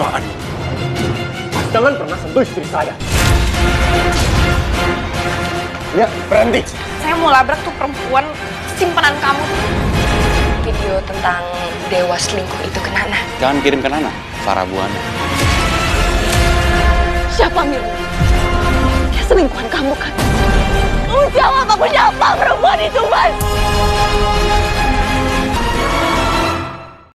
apaan? Mas jangan pernah sentuh istri saya. Ya, berhenti. Saya mau labrak tuh perempuan simpanan kamu. Video tentang dewa selingkuh itu ke Nana. Jangan kirim ke Nana, Farah Buana. Siapa Mirna? Dia selingkuhan kamu kan? Kamu jawab, aku siapa perempuan itu, Mas?